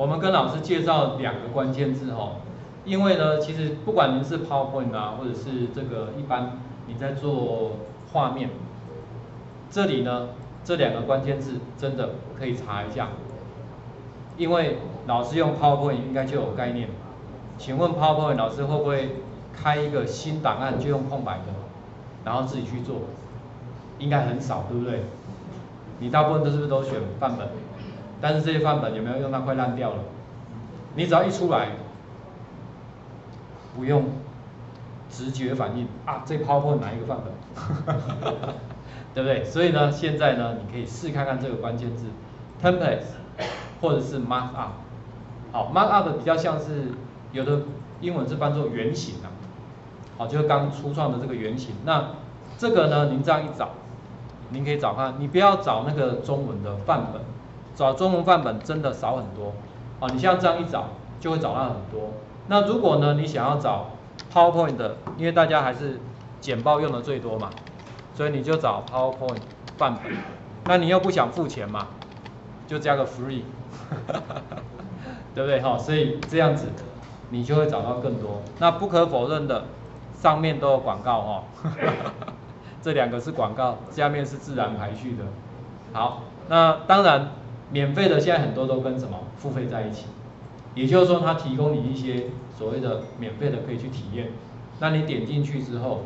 我们跟老师介绍2个关键字哈，因为呢，其实不管您是 PowerPoint 啊，或者是这个一般你在做画面，这里呢这2个关键字真的可以查一下，因为老师用 PowerPoint 应该就有概念。请问 PowerPoint 老师会不会开一个新档案就用空白的，然后自己去做？应该很少，对不对？你大部分是不是都选范本？但是这些范本有没有用到快烂掉了？你只要一出来，不用直觉反应啊，这 PowerPoint 哪一个范本？对不对？所以呢，现在呢，你可以试看看这个关键字 ，templates 或者是 markup。好 ，markup 比较像是有的英文是翻作原型啊，好，就是刚初创的这个原型。那这个呢，您这样一找，您可以找看，你不要找那个中文的范本，找中文范本真的少很多。好，你像这样一找，就会找到很多。那如果呢，你想要找 PowerPoint 的，因为大家还是简报用的最多嘛，所以你就找 PowerPoint 范本。那你又不想付钱嘛，就加个 free， 对不对？哈，所以这样子你就会找到更多。那不可否认的，上面都有广告哈，这2个是广告，下面是自然排序的。好，那当然免费的现在很多都跟什么付费在一起，也就是说它提供你一些所谓的免费的可以去体验。那你点进去之后，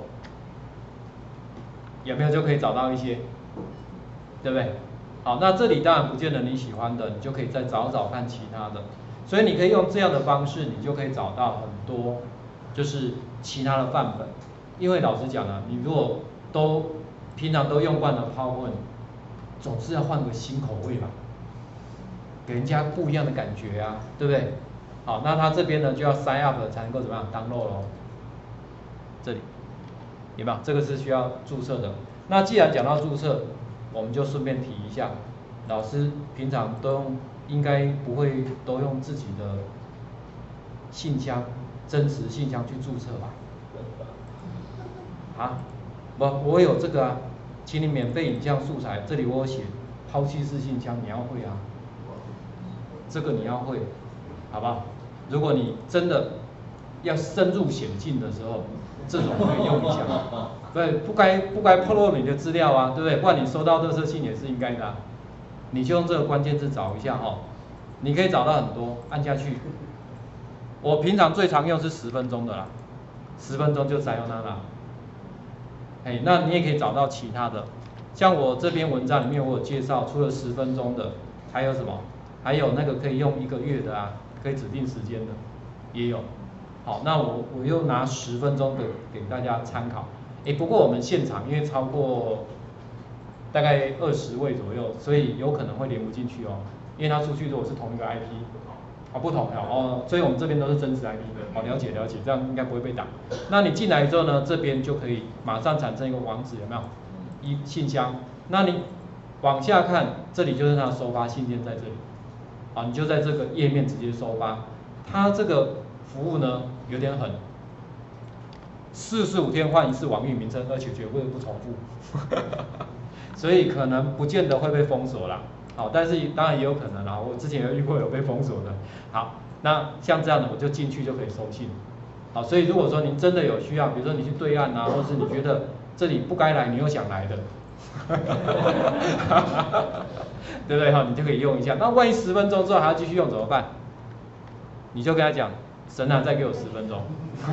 有没有就可以找到一些，对不对？好，那这里当然不见得你喜欢的，你就可以再找找看其他的。所以你可以用这样的方式，你就可以找到很多就是其他的范本。因为老实讲啊，你如果平常都用惯了 PowerPoint， 总是要换个新口味吧，给人家不一样的感觉啊，对不对？好，那它这边呢就要 sign up 才能够怎么样 download 咯。这里有没有？这个是需要注册的。那既然讲到注册，我们就顺便提一下，老师平常应该不会都用自己的信箱、真实信箱去注册吧？啊，我有这个啊，请你免费影像素材，这里我有写抛弃式信箱，你要会啊，这个你要会，好不好？如果你真的要深入险境的时候，这种可以用一下。对，不该暴露你的资料啊，对不对？不然你收到垃圾信也是应该的啊。你就用这个关键字找一下哈，你可以找到很多，按下去。我平常最常用是10分钟的啦，10分钟就Sayonara。哎，那你也可以找到其他的，像我这篇文章里面我有介绍，除了10分钟的，还有什么？还有那个可以用1个月的啊，可以指定时间的，也有。好，那我又拿10分钟的给大家参考。不过我们现场因为超过大概20位左右，所以有可能会连不进去哦，因为他出去如果是同一个 IP， 不同哦，所以我们这边都是真实 IP 的，了解，这样应该不会被打。那你进来之后呢，这边就可以马上产生一个网址，有没有？信箱，那你往下看，这里就是它的收发信件在这里，你就在这个页面直接收发。它这个服务呢有点狠。45天换一次网域名称，而且绝对不重复，所以可能不见得会被封锁啦。好，但是当然也有可能啦，我之前有遇过有被封锁的。好，那像这样的我就进去就可以收信。好，所以如果说您真的有需要，比如说你去对岸啊，或是你觉得这里不该来，你又想来的，对不对？你就可以用一下。那万一10分钟之后还要继续用怎么办？你就跟他讲，神啊，再给我10分钟。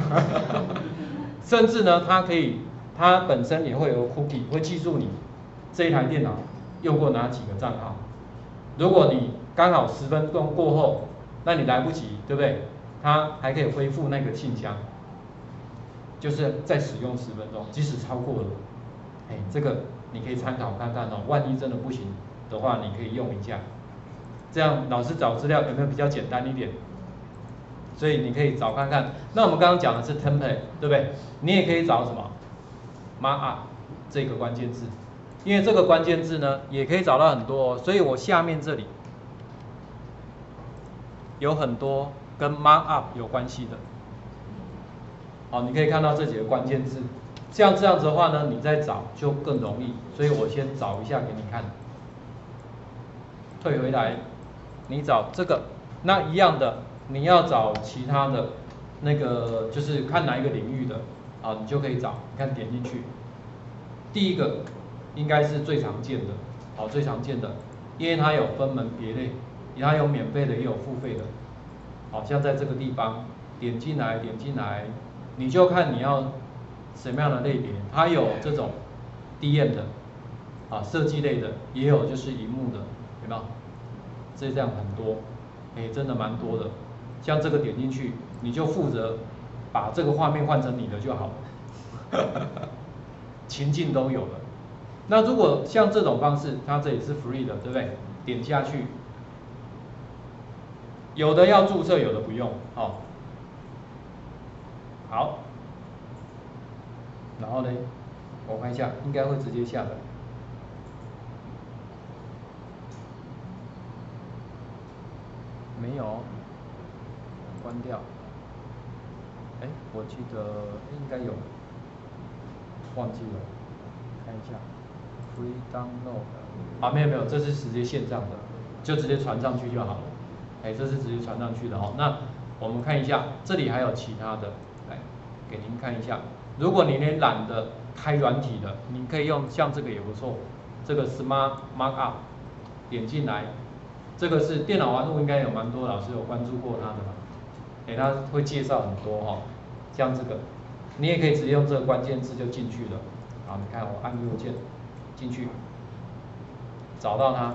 甚至呢，它本身也会有 cookie， 会记住你这一台电脑用过哪几个账号。如果你刚好10分钟过后，那你来不及，对不对？它还可以恢复那个信箱，就是再使用10分钟，即使超过了，这个你可以参考看看哦。万一真的不行的话，你可以用一下。这样老师找资料有没有比较简单一点？所以你可以找看看。那我们刚刚讲的是 template， 对不对？你也可以找什么 markup 这个关键字，因为这个关键字呢也可以找到很多哦。所以我下面这里有很多跟 markup 有关系的。好，你可以看到这几个关键字。像这样子的话呢，你再找就更容易。所以我先找一下给你看。退回来，你找这个那一样的，你要找其他的那个，就是看哪一个领域的啊，你就可以找。你看点进去，第一个应该是最常见的，好，最常见的，因为它有分门别类，它有免费的也有付费的，好像在这个地方点进来，你就看你要什么样的类别，它有这种 DM 的，啊，设计类的，也有就是萤幕的，有没有？这样很多，真的蛮多的。像这个点进去，你就负责把这个画面换成你的就好了，情境都有了。那如果像这种方式，它这也是 free 的，对不对？点下去，有的要注册，有的不用，哦。好，然后呢，我看一下，应该会直接下载。没有，关掉。我记得应该有，忘记了，看一下 ，free download。啊，没有，这是直接线上的，就直接传上去就好了。这是直接传上去的哦。那我们看一下，这里还有其他的，来给您看一下。如果你连懒得开软体的，你可以用像这个也不错，这个 Smart Markup， 点进来，这个是电脑玩物，应该有蛮多老师有关注过它的吧？它会介绍很多哈，像这个，你也可以直接用这个关键字就进去了。好，你看我按右键进去，找到它。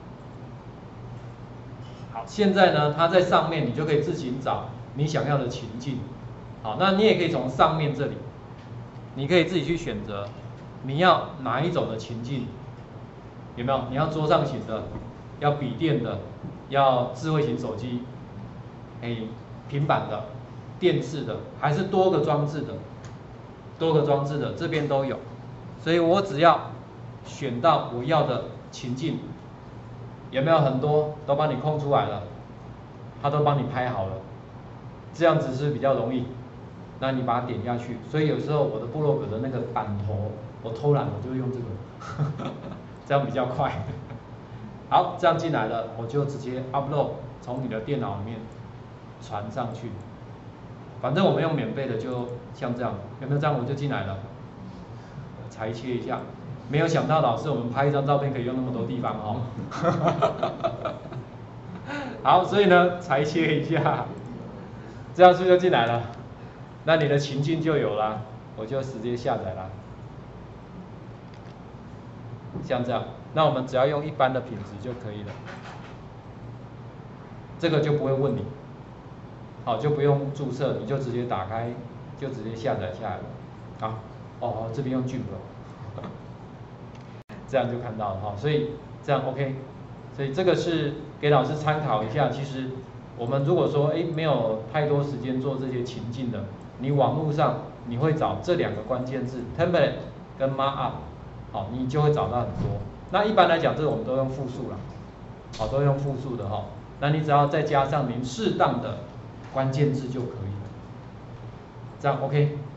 好，现在呢，它在上面，你就可以自行找你想要的情境。好，那你也可以从上面这里，你可以自己去选择你要哪一种的情境，有没有？你要桌上型的，要笔电的，要智慧型手机，平板的、电视的，还是多个装置的？多个装置的这边都有，所以我只要选到我要的情境，有没有很多都帮你空出来了？它都帮你拍好了，这样子是比较容易。那你把它点下去，所以有时候我的部落格的那个版头，我偷懒我就用这个，这样比较快。好，这样进来了，我就直接 upload 从你的电脑里面传上去。反正我们用免费的，就像这样，有没有这样我就进来了？裁切一下，没有想到老师我们拍一张照片可以用那么多地方哦。好，所以呢，裁切一下，这样是不是就进来了？那你的情境就有了，我就直接下载了。像这样，那我们只要用一般的品质就可以了。这个就不会问你，好，就不用注册，你就直接打开，就直接下载下来了。好，这边用 GIMP， 这样就看到了哈，所以这样 OK， 所以这个是给老师参考一下。其实我们如果说没有太多时间做这些情境的，你网络上你会找这两个关键字 template 跟 markup， 好，你就会找到很多。那一般来讲，这个我们都用复数啦，好，都用复数的哈。那你只要再加上您适当的关键字就可以了，这样 OK。